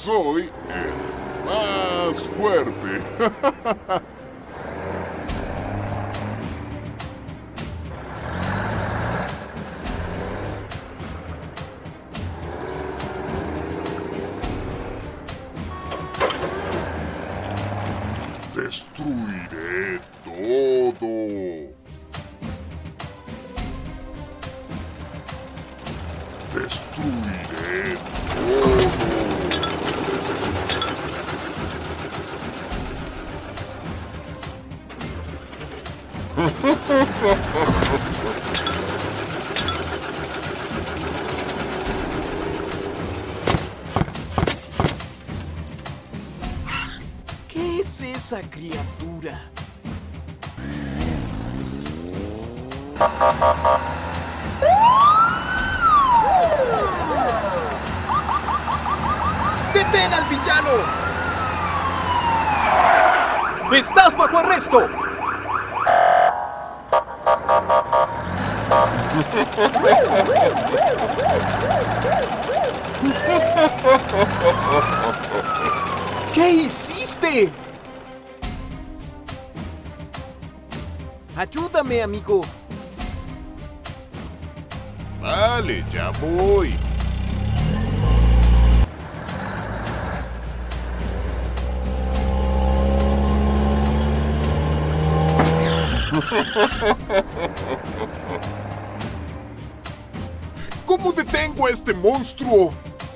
soy el más fuerte. Destruiré todo. Destruiré todo. ¿Qué es esa criatura? ¡Detén al villano! ¡Estás bajo arresto! ¿Qué hiciste? Ayúdame, amigo. Vale, ya voy. ¿Cómo detengo a este monstruo?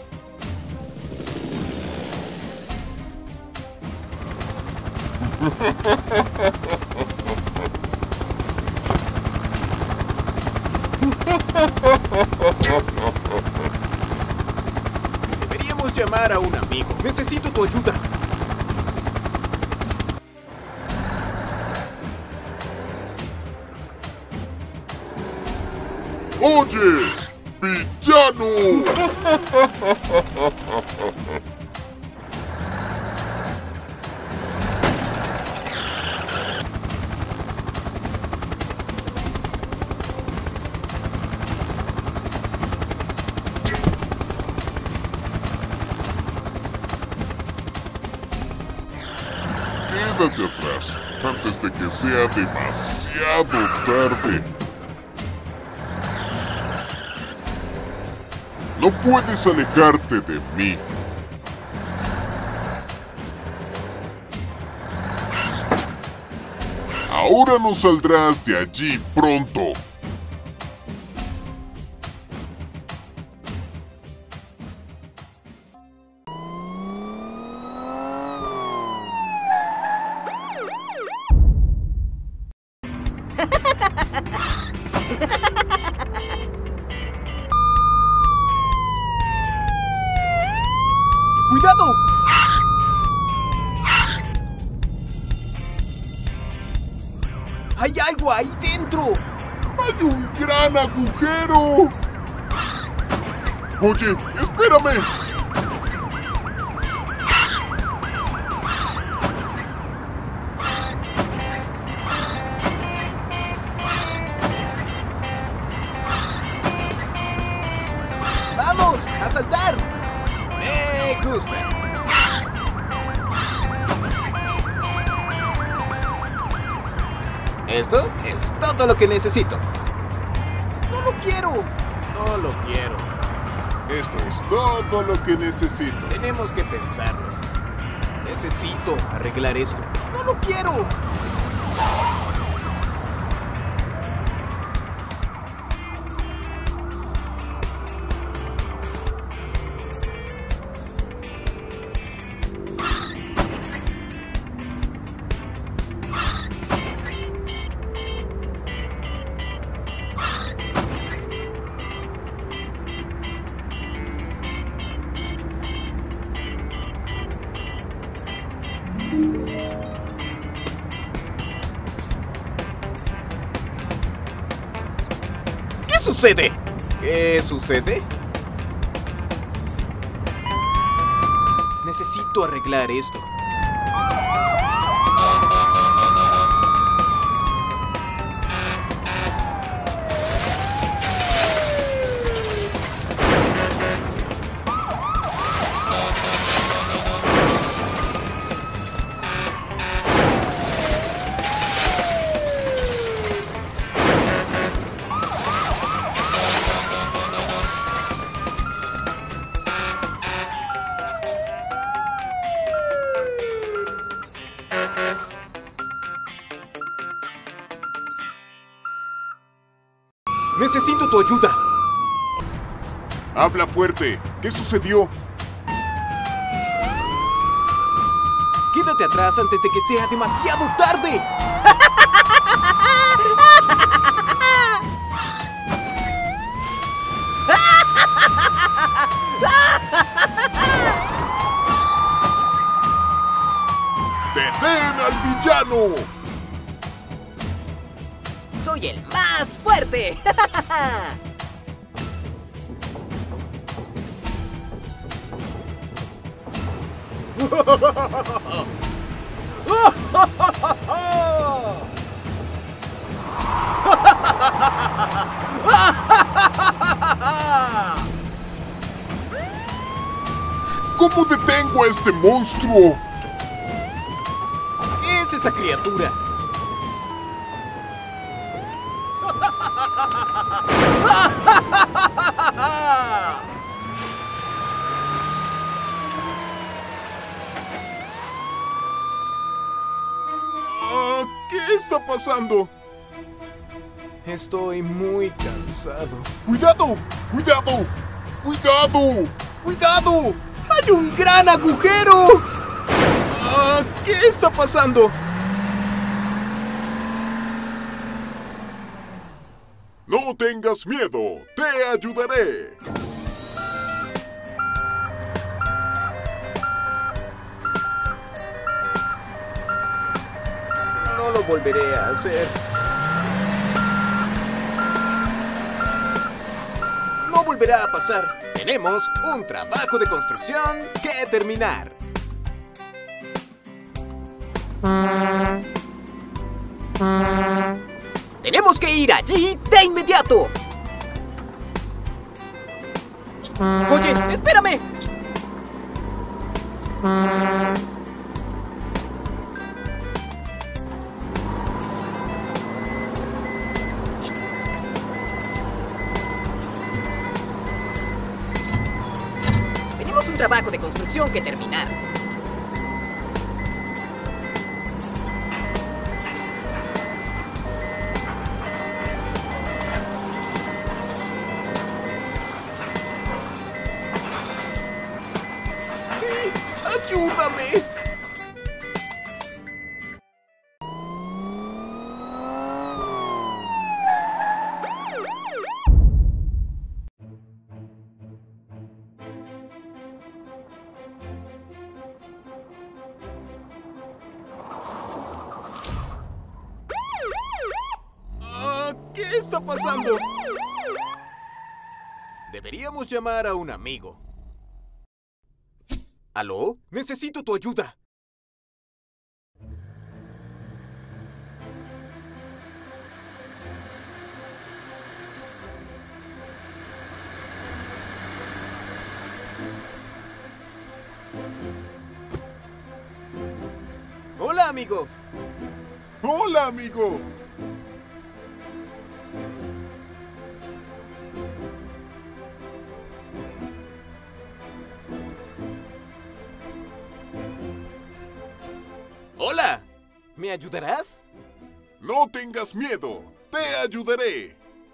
Deberíamos llamar a un amigo. Necesito tu ayuda. ¡Oye, villano! Quédate atrás antes de que sea demasiado tarde. No puedes alejarte de mí. Ahora no saldrás de allí pronto. ¡Cuidado! ¡Hay algo ahí dentro! ¡Hay un gran agujero! Oye, espérame. ¡Vamos! ¡A saltar! ¡Me gusta! Esto es todo lo que necesito. ¡No lo quiero! No lo quiero. Esto es todo lo que necesito. Tenemos que pensarlo. Necesito arreglar esto. ¡No lo quiero! ¿Qué sucede? ¿Qué sucede? Necesito arreglar esto. Necesito tu ayuda. Habla fuerte. ¿Qué sucedió? Quédate atrás antes de que sea demasiado tarde. ¡Detén al villano! ¡Soy el más fuerte! ¿Cómo detengo a este monstruo? ¿Qué es esa criatura? ¿Qué está pasando? Estoy muy cansado. ¡Cuidado! ¡Cuidado! ¡Cuidado! ¡Cuidado! ¡Hay un gran agujero! ¿Qué está pasando? No tengas miedo, te ayudaré. No lo volveré a hacer. No volverá a pasar. Tenemos un trabajo de construcción que terminar. ¡Tenemos que ir allí de inmediato! Oye, espérame. Tenemos un trabajo de construcción que terminar. Sí, ayúdame. ¿Qué está pasando? Deberíamos llamar a un amigo. ¿Aló? Necesito tu ayuda. Hola, amigo. ¡Hola, amigo! Hola. ¿Me ayudarás? No tengas miedo, te ayudaré.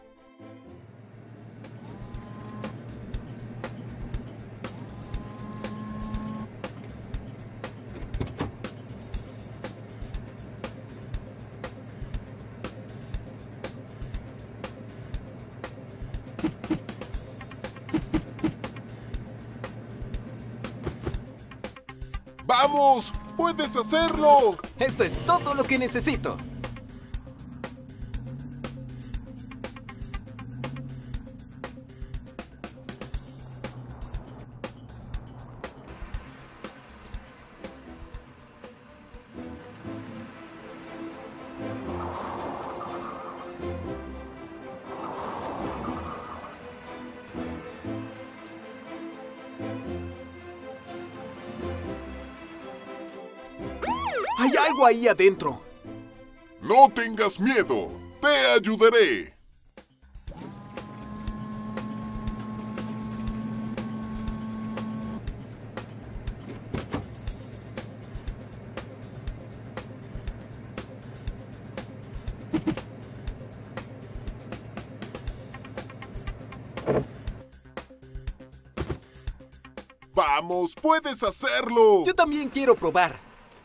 ¡Vamos! ¡Puedes hacerlo! Esto es todo lo que necesito. Hay algo ahí adentro. No tengas miedo, te ayudaré. Vamos, puedes hacerlo. Yo también quiero probar.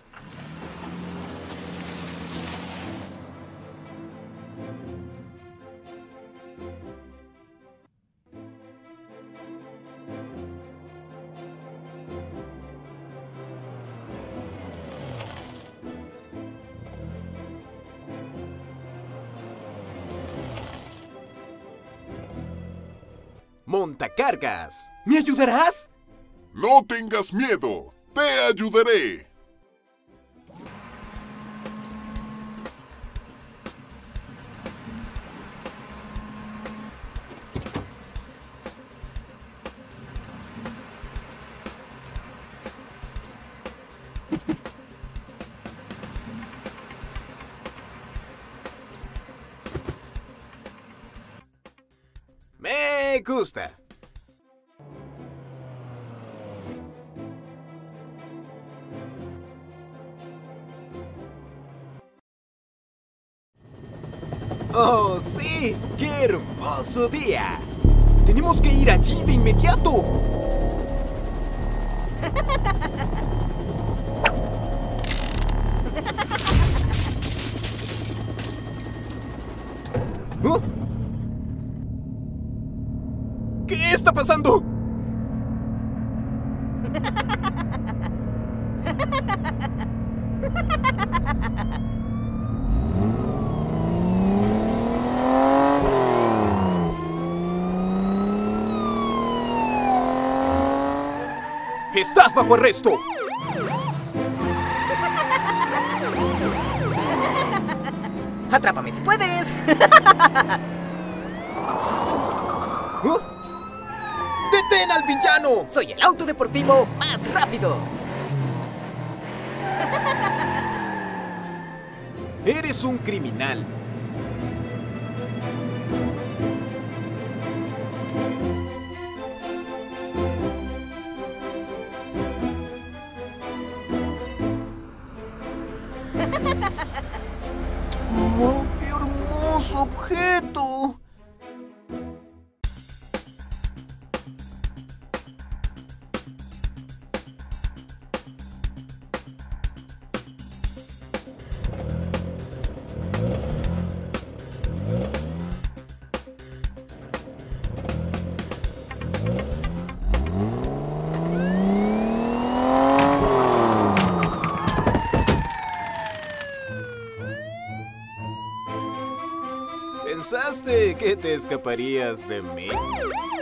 Montacargas, ¿me ayudarás? No tengas miedo. Te ayudaré. Me gusta. ¡Oh, sí! ¡Qué hermoso día! ¡Tenemos que ir allí de inmediato! ¿Oh? ¿Qué está pasando? ¡Estás bajo arresto! ¡Atrápame si puedes! ¿Oh? ¡Detén al villano! ¡Soy el auto deportivo más rápido! Eres un criminal. ¡Oh, qué hermoso objeto! ¿Pensaste que te escaparías de mí?